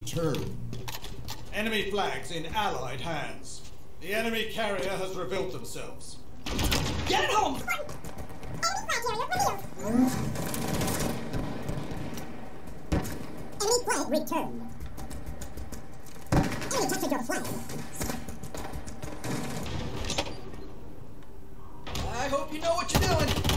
Turn. Enemy flags in Allied hands. The enemy carrier has rebuilt themselves. Get it home! Enemy flag returned. Enemy captured your flag. I hope you know what you're doing.